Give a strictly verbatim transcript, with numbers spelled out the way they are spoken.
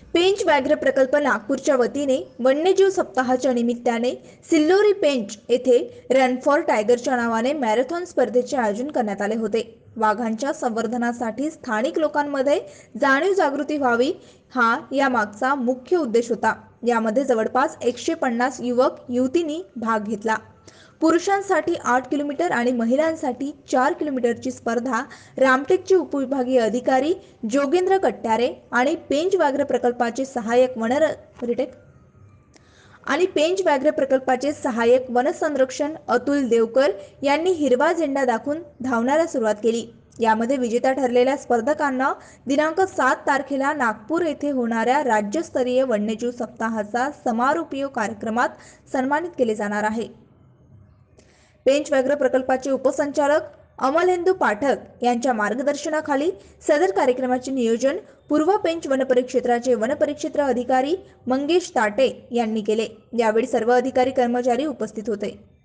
पेंच व्याघ्र प्रकल्प नागपूरच्या वतीने वन्यजीव सप्ताहाच्या निमित्ताने सिल्लोरी पेंच येथे रन फॉर टायगरच्या नावाने मॅरेथॉन स्पर्धेचे आयोजन करण्यात आले होते। वाघांच्या संवर्धनासाठी स्थानिक लोकांमध्ये जाणीव जागृती व्हावी हा या मागचा मुख्य उद्देश होता। यामध्ये जवळपास एकशे पन्नास युवक युवतींनी भाग घेतला। पुरुषांसाठी आठ किलोमीटर आणि महिलांसाठी चार किलोमीटरची स्पर्धा रामटेकचे उपविभागीय अधिकारी जोगेंद्र कट्यारे आणि पेंच व्याघ्र प्रकल्पाचे सहाय्यक वन रिटेक आणि पेंच व्याघ्र प्रकल्पाचे सहाय्यक वनसंरक्षण अतुल देवकर यांनी हिरवा झेंडा दाखवून धावण्याला सुरुवात केली। यामध्ये विजेता ठरलेल्या स्पर्धकांना दिनांक सात तारखेला नागपूर येथे होणाऱ्या राज्यस्तरीय वन्यजीव सप्ताहाचा समारोपीय कार्यक्रमात सन्मानित केले जाणार आहे। पेंच व्याघ्र प्रकल्पाचे उपसंचालक अमलेंदू पाठक यांच्या मार्गदर्शनाखाली सदर कार्यक्रमाचे नियोजन पूर्व पेंच वनपरिक्षेत्राचे वनपरिक्षेत्र अधिकारी मंगेश ताटे यांनी केले। यावेळी सर्व अधिकारी कर्मचारी उपस्थित होते।